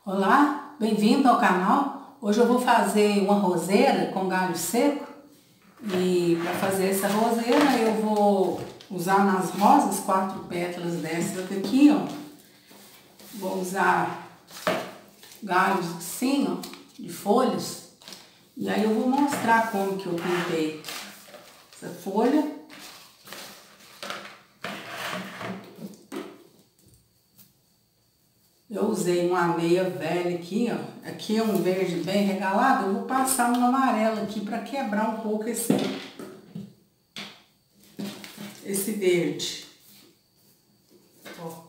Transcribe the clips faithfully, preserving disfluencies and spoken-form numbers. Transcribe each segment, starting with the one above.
Olá, bem-vindo ao canal. Hoje eu vou fazer uma roseira com galho seco e para fazer essa roseira eu vou usar nas rosas quatro pétalas dessas aqui, ó. Vou usar galhos assim, ó, de folhas, e aí eu vou mostrar como que eu pintei essa folha. Eu usei uma meia velha aqui, ó. Aqui é um verde bem regalado. Eu vou passar no amarelo aqui para quebrar um pouco esse, esse verde. Ó.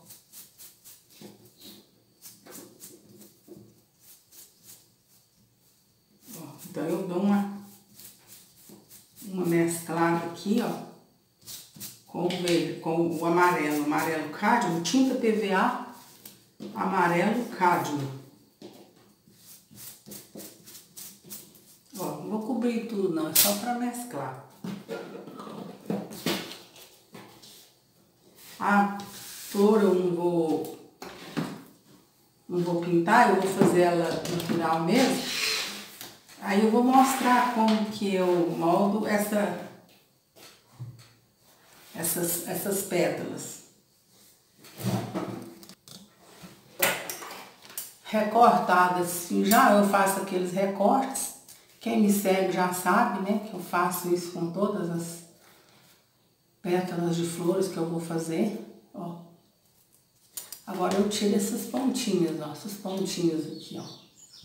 Ó, então eu dou uma, uma mesclada aqui, ó, com o verde, com o amarelo, amarelo cádmio, tinta P V A. Amarelo cádmio. Ó, não vou cobrir tudo não, é só para mesclar. A flor eu não vou, não vou pintar, eu vou fazer ela no final mesmo. Aí eu vou mostrar como que eu moldo essa, essas, essas pétalas. Recortada assim, já eu faço aqueles recortes. Quem me segue já sabe, né, que eu faço isso com todas as pétalas de flores que eu vou fazer, ó. Agora eu tiro essas pontinhas, ó, essas pontinhas aqui, ó,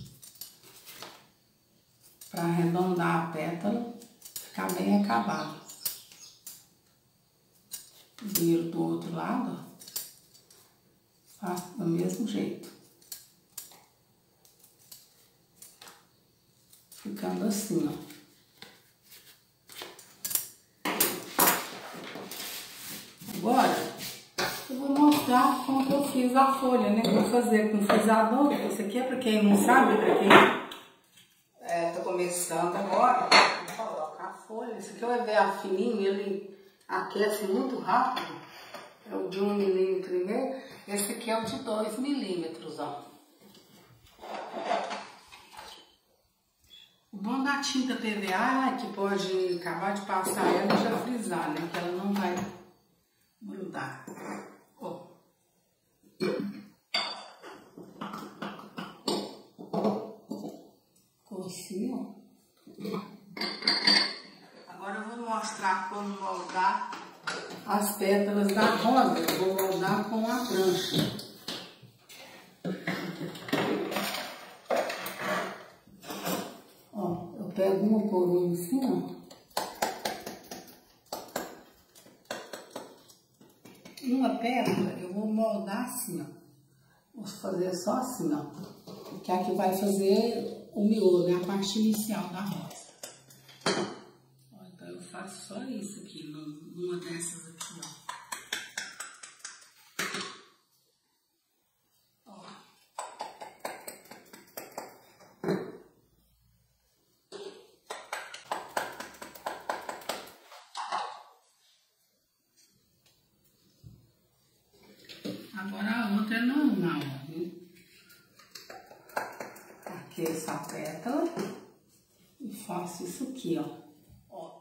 para arredondar a pétala, ficar bem acabado. Viro do outro lado, ó, faço do mesmo jeito. Ficando assim, ó. Agora, eu vou mostrar como que eu fiz a folha, né? Vou fazer com frisador. Isso aqui é pra quem não sabe, pra quem é, tá começando agora. Vou colocar a folha. Esse aqui é o E V A fininho, ele aquece muito rápido. É o de um milímetro e meio. Esse aqui é o de dois milímetros, ó. O bom da tinta P V A é que pode acabar de passar ela e já frisar, né? Que ela não vai grudar. Ó. Ficou assim, ó. Agora eu vou mostrar como moldar as pétalas da rosa. Eu vou moldar com a prancha. Pego uma por uma assim, ó. Uma pétala eu vou moldar assim, ó. Vou fazer só assim, ó. Que é a que vai fazer o miolo, né? A parte inicial da rosa. Ó, então eu faço só isso aqui, numa dessas aqui, ó. Agora a outra é normal, viu? Aqui essa pétala e faço isso aqui, ó. Ó.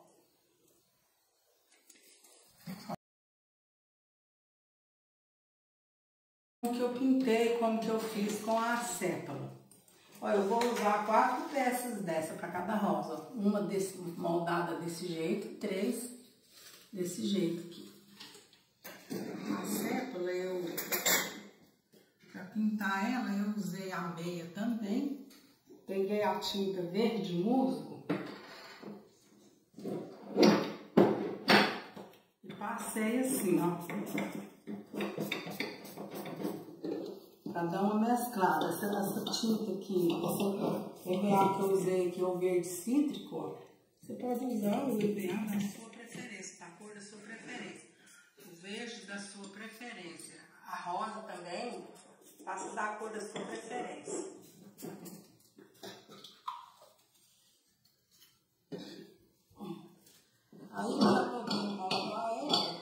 Como que eu pintei, como que eu fiz com a sépala. Ó, eu vou usar quatro peças dessa para cada rosa. Uma desse, moldada desse jeito, três desse jeito aqui. A sépala, eu, para pintar ela, eu usei a meia também. Peguei a tinta verde musgo e passei assim, ó, para dar uma mesclada. Essa, essa tinta aqui, essa E V A que eu usei aqui, o verde cítrico, ó, você pode usar o E V A da sua preferência, da cor da sua preferência. O verde da sua preferência. A rosa também, faça da cor da sua preferência. Aí já vou moldar ela.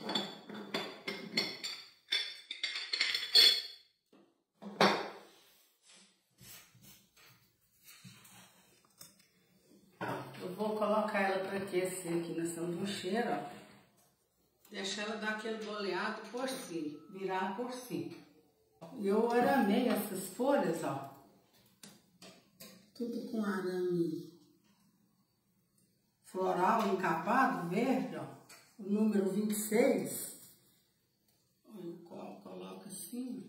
Eu vou colocar ela para aquecer aqui na sanduicheira, ó. Deixa ela dar aquele boleado por si, virar por si. Eu aramei essas folhas, ó. Tudo com arame floral encapado, verde, ó. O número vinte e seis. Olha, coloca assim.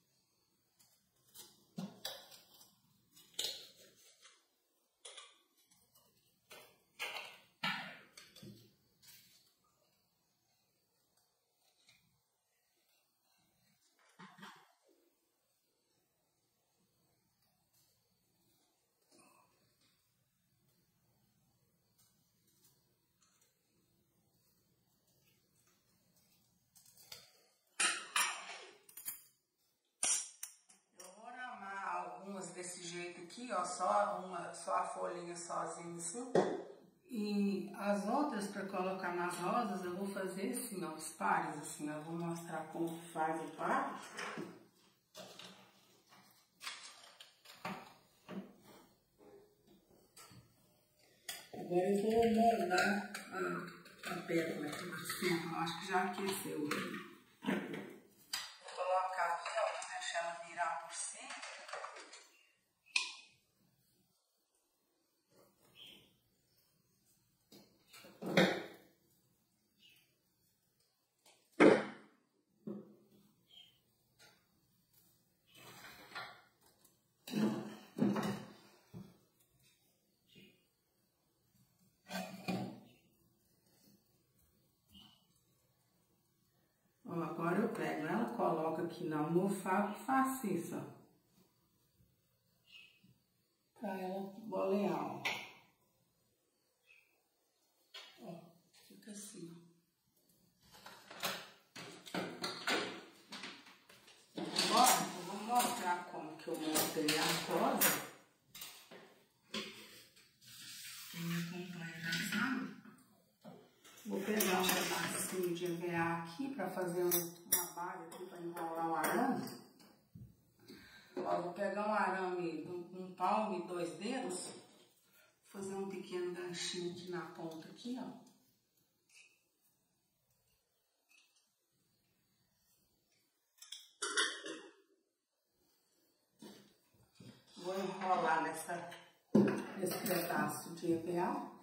Desse jeito aqui, ó, só uma, só a folhinha sozinha assim. E as outras para colocar nas rosas eu vou fazer assim, ó, os pares assim, ó, vou mostrar como faz o par. Agora eu vou moldar a, a pétala aqui no centro, eu acho que já aqueceu. Vou colocar aqui, ó, vou deixar ela virar por cima. Ó, agora eu pego ela, coloco aqui na almofada e faço isso, ó. Pra ela bolear, ó. Ó, fica assim, ó. Agora eu vou mostrar como que eu montei a rosa. Quem me acompanha já sabe. Vou pegar um pedacinho de E V A aqui para fazer uma malha aqui para enrolar o arame. Ó, vou pegar um arame, um, um palmo e dois dedos. Fazer um pequeno ganchinho aqui na ponta aqui, ó. Vou enrolar nessa, nesse pedaço de E V A.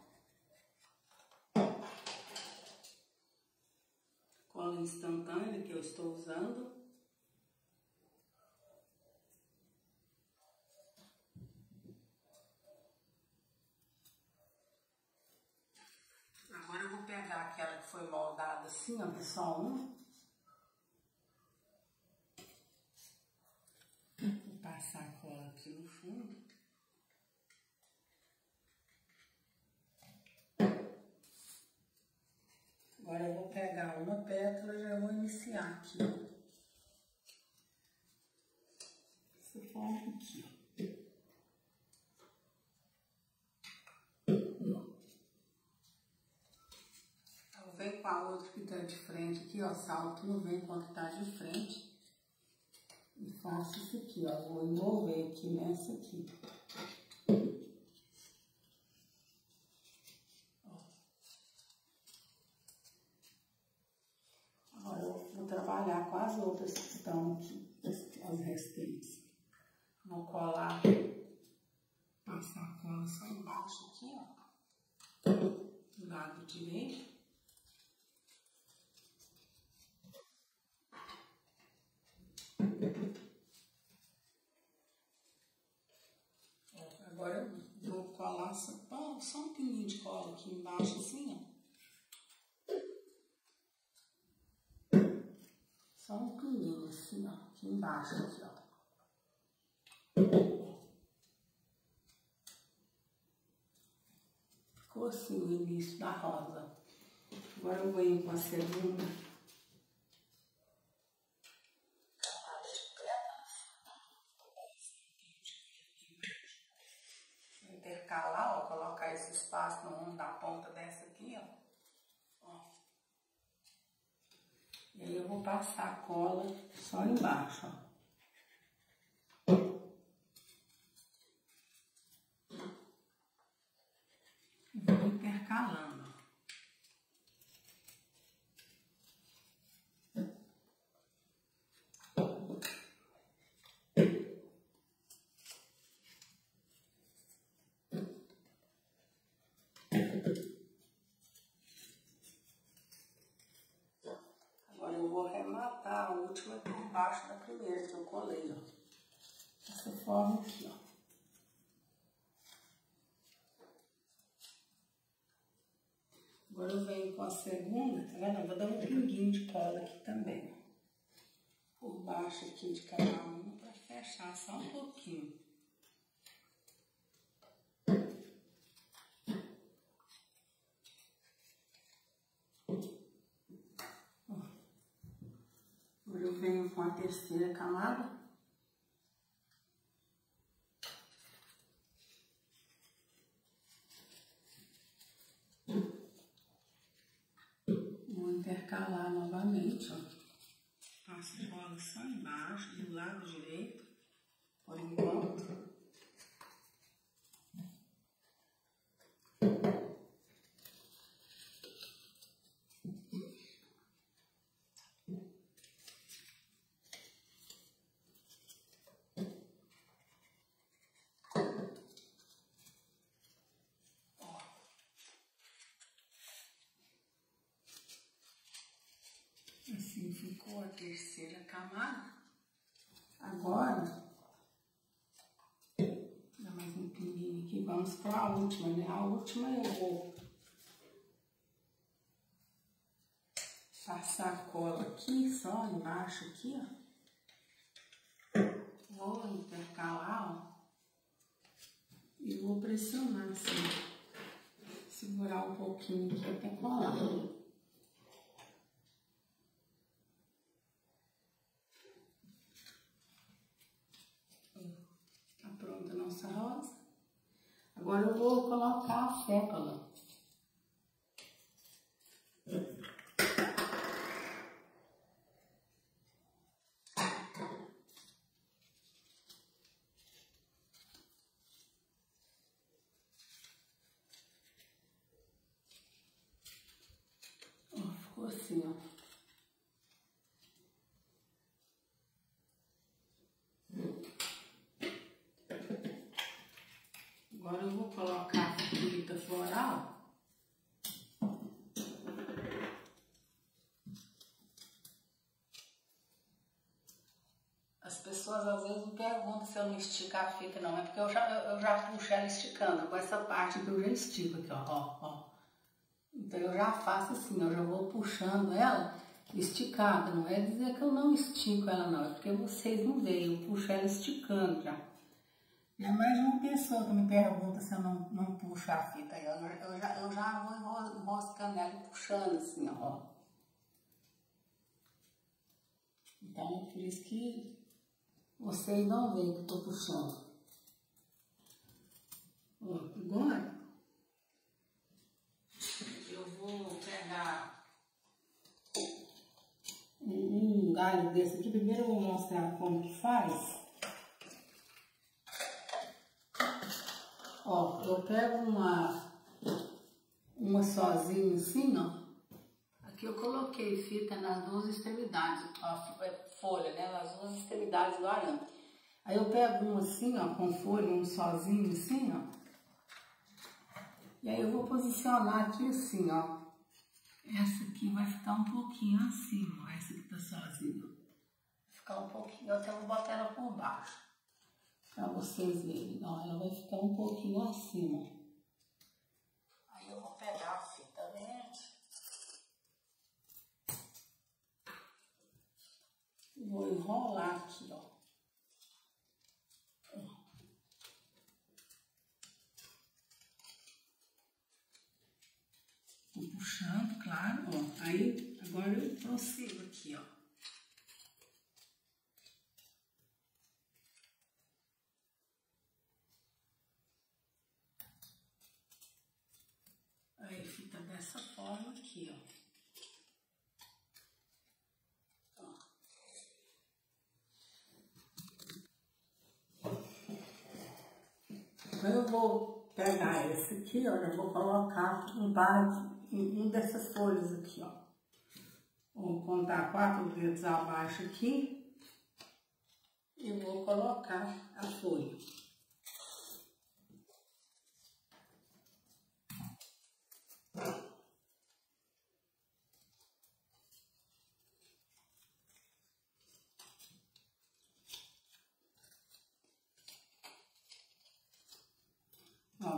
Cola instantânea que eu estou usando. Agora eu vou pegar aquela que foi moldada assim, ó, que é só um. Vou passar a cola aqui no fundo. Agora eu vou pegar uma pétala e já vou iniciar aqui, ó. Essa forma aqui, ó. Eu venho com a outra que tá de frente aqui, ó. Salto no vem quando tá de frente. E faço isso aqui, ó. Vou envolver aqui nessa aqui. Agora eu vou trabalhar com as outras que estão aqui, as restantes. Vou colar, passar a cola só embaixo aqui, ó, do lado direito. Agora eu vou colar só, só um pinguinho de cola aqui embaixo assim, ó. Só um pinguinho assim, ó, aqui embaixo, aqui, ó. Ficou assim o início da rosa. Agora eu venho com a segunda. Intercalar, ó, colocar esse espaço no rumo da ponta dessa aqui, ó. Ó. E aí eu vou passar a cola só embaixo, ó. última aqui embaixo da primeira que eu colei, ó. Dessa forma aqui, ó. Agora eu venho com a segunda, tá vendo? Eu vou dar um pinguinho de cola aqui também, ó. Por baixo aqui de cada uma pra fechar só um pouquinho. Ó. Agora eu venho com a terceira camada. Vou intercalar novamente, ó. Passo cola só embaixo, do lado direito, por enquanto. Assim ficou a terceira camada. Agora, dá mais um pinguinho aqui, vamos para a última, né? A última eu vou passar a cola aqui, só embaixo aqui, ó. Vou intercalar, ó. E vou pressionar assim, segurar um pouquinho aqui até colar. Tá pronta a nossa rosa. Agora eu vou colocar a sépala. Ó, ficou assim, ó. Agora eu vou colocar a fita floral. As pessoas às vezes me perguntam se eu não estico a fita, não. É porque eu já, eu, eu já puxo ela esticando. Com essa parte que eu já estico aqui, ó, ó, ó. Então eu já faço assim, eu já vou puxando ela esticada. Não é dizer que eu não estico ela, não. É porque vocês não veem, eu puxo ela esticando já. É mais uma pessoa que me pergunta se eu não, não puxo a fita. Eu, eu, já, eu já vou enroscando ela e puxando assim, ó. Então, por isso que vocês não veem que eu tô puxando. Ó, agora, eu vou pegar um, um galho desse aqui. Primeiro eu vou mostrar como que faz. Ó, eu pego uma, uma sozinha assim, ó. Aqui eu coloquei fita nas duas extremidades, a folha, né? Nas duas extremidades do arame. Aí eu pego uma assim, ó, com folha, um sozinho assim, ó. E aí eu vou posicionar aqui assim, ó. Essa aqui vai ficar um pouquinho acima, ó. Essa que tá sozinha. Vai ficar um pouquinho, eu até vou botar ela por baixo. Pra vocês verem, ó, ela vai ficar um pouquinho acima. Aí eu vou pegar a fita verde. Vou enrolar aqui, ó. Vou puxando, claro, ó. Aí, agora eu prossigo aqui, ó. Aí fica dessa forma aqui, ó. Ó. Então eu vou pegar esse aqui, ó, eu vou colocar um par, um dessas folhas aqui, ó. Vou contar quatro dedos abaixo aqui e vou colocar a folha.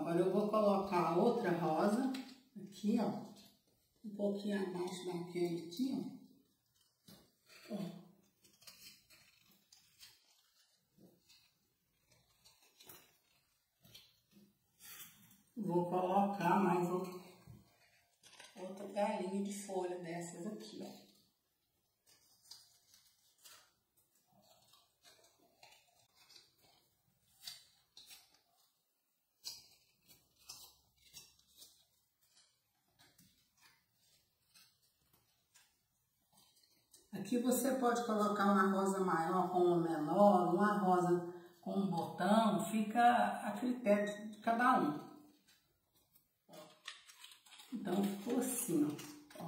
agora eu vou colocar a outra rosa aqui, ó. Um pouquinho abaixo daquele aqui, ó. Ó. Vou colocar mais outro, outra galinha de folha dessas aqui, ó. Aqui você pode colocar uma rosa maior com uma menor, uma rosa com um botão, fica a critério de cada um. Então ficou assim, ó.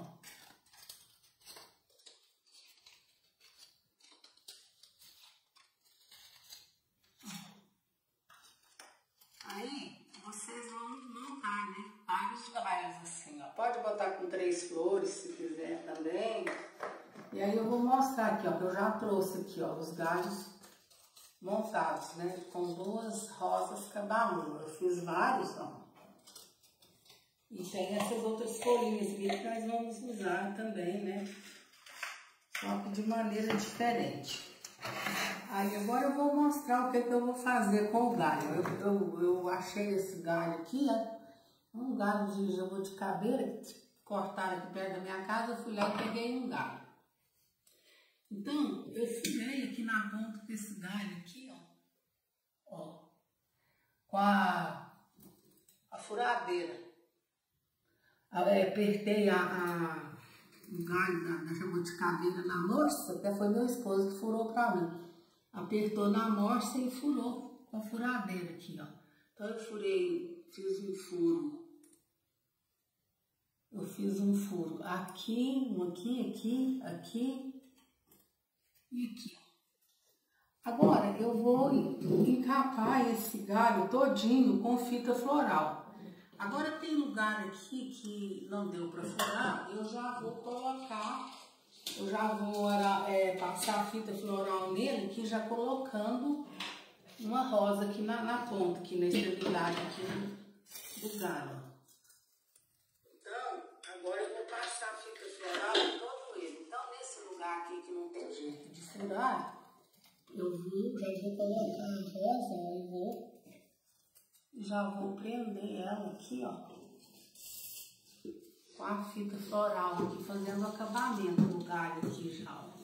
Aí vocês vão montar, né? Vários galhos assim, ó. Pode botar com três flores se quiser também. E aí eu vou mostrar aqui, ó, que eu já trouxe aqui, ó, os galhos montados, né? Com duas rosas cada uma. Eu fiz vários, ó. E tem essas outras folhinhas aqui que nós vamos usar também, né? Só que de maneira diferente. Aí agora eu vou mostrar o que, que eu vou fazer com o galho. Eu, eu, eu achei esse galho aqui, ó. Um galho de jabuticabeira que cortaram aqui perto da minha casa. Eu fui lá e peguei um galho. Então, eu furei aqui na ponta desse galho aqui, ó. Ó. Com a, a furadeira. Eu apertei a, a, o galho da, da jabuticabeira na morsa, até foi meu esposo que furou pra mim. Apertou na morsa e furou com a furadeira aqui, ó. Então eu furei, fiz um furo. Eu fiz um furo aqui, um aqui, aqui, aqui e aqui. Agora eu vou encapar esse galho todinho com fita floral. Agora tem lugar aqui que não deu para furar, eu já vou colocar, eu já vou é, passar a fita floral nele, aqui já colocando uma rosa aqui na, na ponta, aqui na extremidade aqui do galho. Então, agora eu vou passar a fita floral em todo ele. Então, nesse lugar aqui que não tem jeito de furar, eu vou, já vou colocar a rosa, eu vou... Já vou prender ela aqui, ó, com a fita floral aqui, fazendo o acabamento no galho aqui já, ó.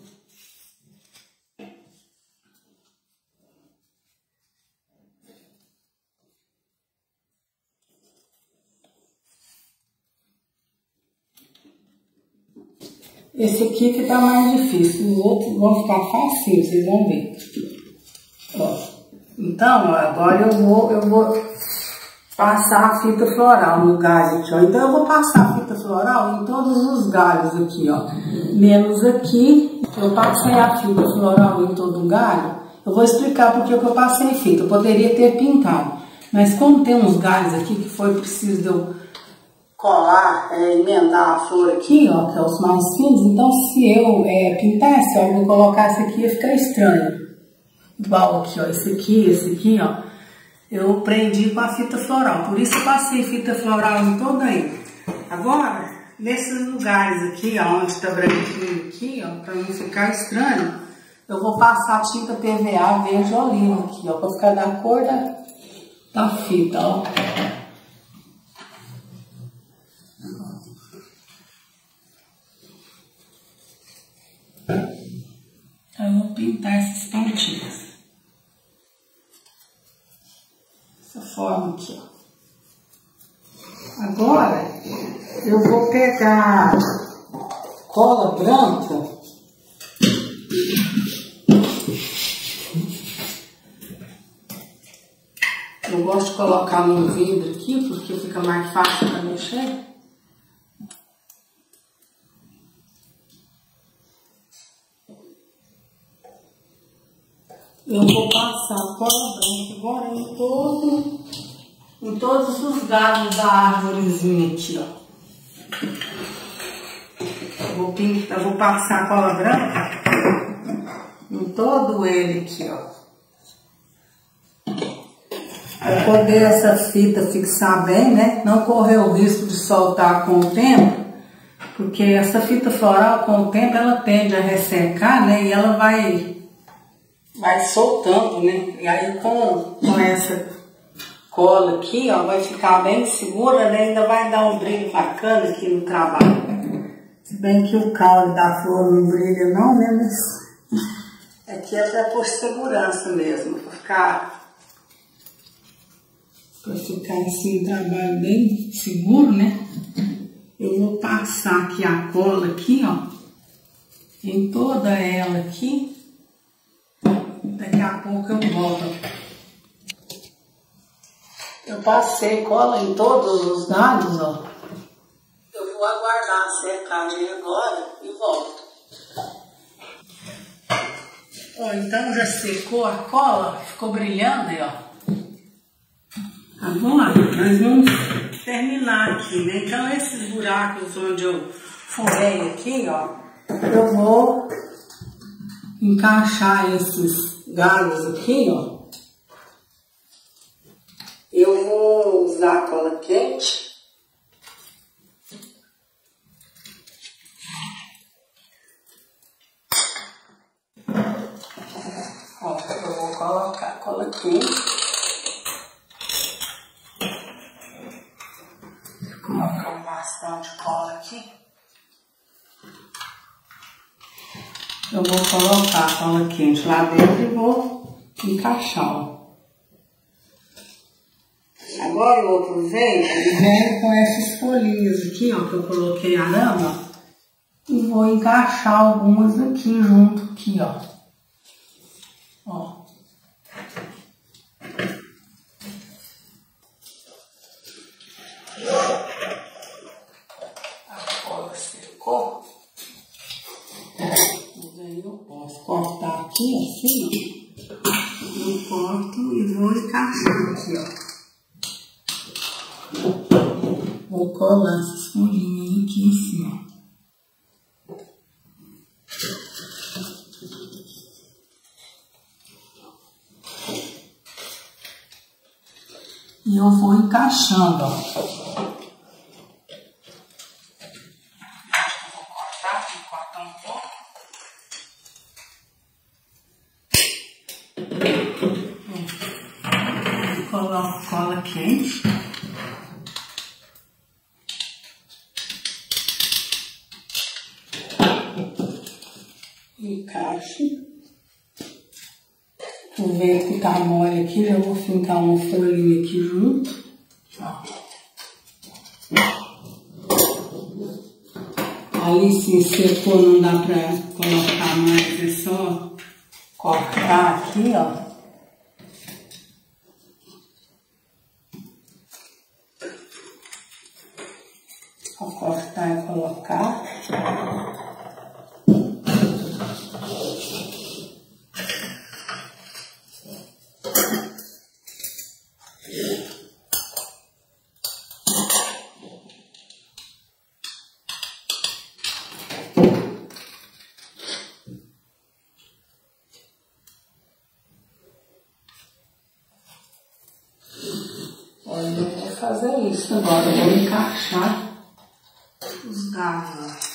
Esse aqui que tá mais difícil, os outros vão ficar facinho, vocês vão ver. Ó. Então, ó, agora eu vou, eu vou passar a fita floral no galho aqui, ó. Então eu vou passar a fita floral em todos os galhos aqui, ó. Menos aqui, eu passei a fita floral em todo o galho. Eu vou explicar porque que eu passei fita. Eu poderia ter pintado, mas como tem uns galhos aqui que foi preciso de eu colar, é, emendar a flor aqui, ó, que é os mais finos. Então se eu é, pintasse, ó, eu colocasse aqui, ia ficar estranho. Igual aqui, ó, esse aqui, esse aqui, ó, eu prendi com a fita floral, por isso eu passei fita floral em todo aí. Agora, nesses lugares aqui, ó, onde tá branquinho aqui, ó, pra não ficar estranho, eu vou passar tinta P V A verde oliva aqui, ó, pra ficar da cor da, da fita, ó. Então eu vou pintar essas pontinhas. Dessa forma aqui, ó. Agora eu vou pegar cola branca. Eu gosto de colocar num vidro aqui, porque fica mais fácil para mexer. Eu vou passar cola branca agora em, todo, em todos os galhos da árvorezinha aqui, ó. Eu vou, pintar, eu vou passar cola branca em todo ele aqui, ó. Para poder essa fita fixar bem, né? Não correr o risco de soltar com o tempo, porque essa fita floral com o tempo ela tende a ressecar, né? E ela vai, vai soltando, né? E aí com, com essa cola aqui, ó, vai ficar bem segura, né? Ainda vai dar um brilho bacana aqui no trabalho. Se bem que o caule da flor não brilha não, né? Mas aqui é para por segurança mesmo, para ficar... Para ficar assim, um trabalho bem seguro, né? Eu vou passar aqui a cola aqui, ó, em toda ela aqui. Daqui a pouco eu volto. Eu passei cola em todos os galhos, ó. Eu vou aguardar a secagem agora e volto. Ó, então já secou a cola, ficou brilhando aí, ó. Agora, nós vamos terminar aqui, né? Então, esses buracos onde eu furei aqui, ó, eu vou encaixar esses galhos aqui, ó. Eu vou usar cola quente. Ó, eu vou colocar cola quente. Colocar bastante cola aqui. Eu vou colocar a cola quente lá dentro e vou encaixar, ó. Agora eu aproveito e venho com essas folhinhas aqui, ó, que eu coloquei arame, ó, e vou encaixar algumas aqui junto, aqui, ó. Ó. Cortar aqui assim, ó. Eu corto e vou encaixar aqui, ó. Vou colar essas folhinhas aqui em cima. E eu vou encaixando, ó. Coloco cola quente. Encaixo. Aproveito que tá mole aqui, já vou fincar uma folhinha aqui junto. Ó. Ali se secou, não dá pra colocar mais, é só cortar aqui, ó. Vou cortar e colocar. Olha, eu vou fazer isso agora, eu vou encaixar os galhos.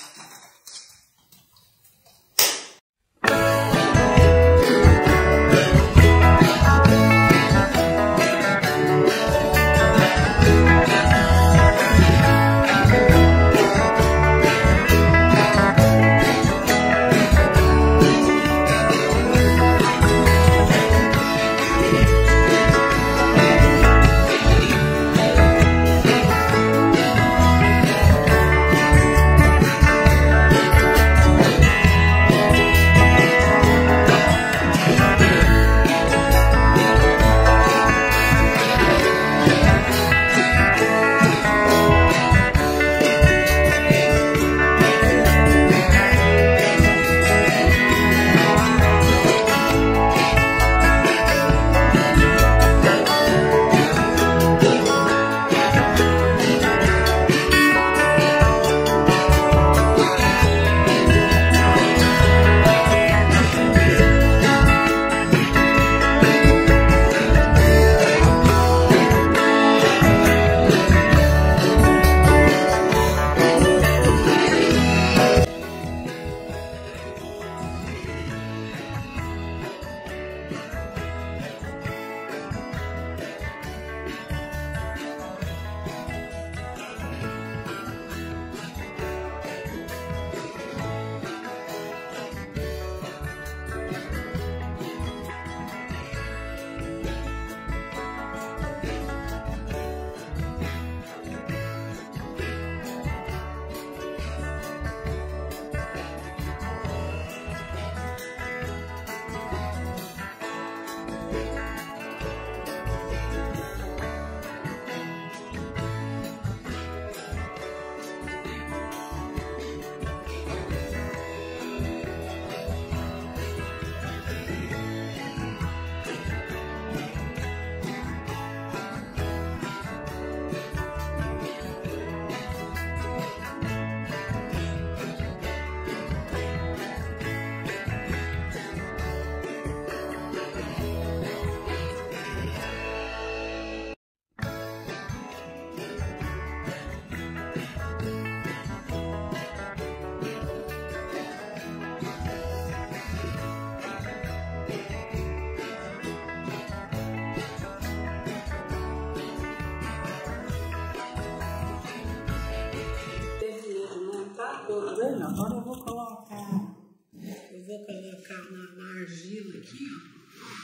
agora eu vou colocar, eu vou colocar na, na argila aqui, ó.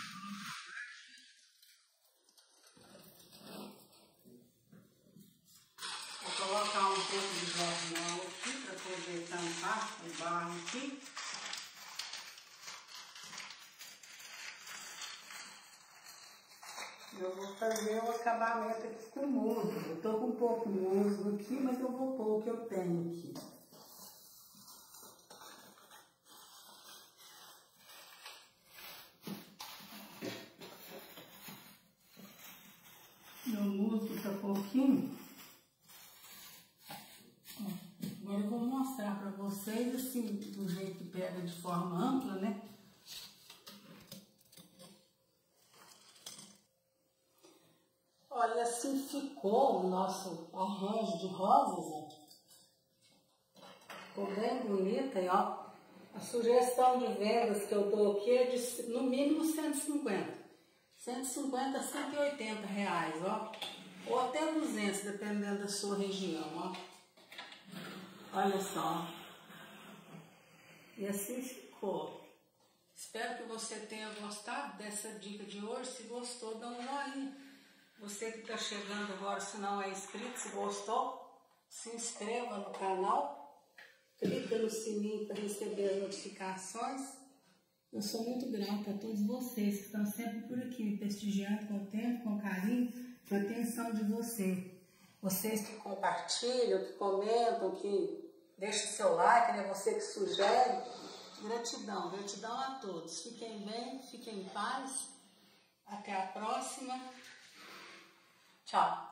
Vou colocar um pouco de jornal aqui para poder tampar o barro aqui. Eu vou fazer o acabamento aqui com musgo. Eu tô com um pouco de musgo aqui, mas eu vou pôr o que eu tenho aqui. Meu musgo tá pouquinho. Agora eu vou mostrar para vocês assim, do jeito que pega de forma ampla, né? Olha, assim ficou o nosso arranjo de rosas, ó. Ficou bem bonita e ó, a sugestão de vendas que eu dou aqui é de no mínimo cento e cinquenta. cento e cinquenta a cento e oitenta reais, ó. Ou até duzentos, dependendo da sua região, ó. Olha só. E assim ficou. Espero que você tenha gostado dessa dica de hoje. Se gostou, dá um joinha. Você que está chegando agora, se não é inscrito, se gostou, se inscreva no canal, clica no sininho para receber as notificações. Eu sou muito grata a todos vocês que estão sempre por aqui, me prestigiando com o tempo, com carinho, com a atenção de você. Vocês que compartilham, que comentam, que deixam seu like, né? Você que sugere. Gratidão, gratidão a todos. Fiquem bem, fiquem em paz. Até a próxima. Tchau.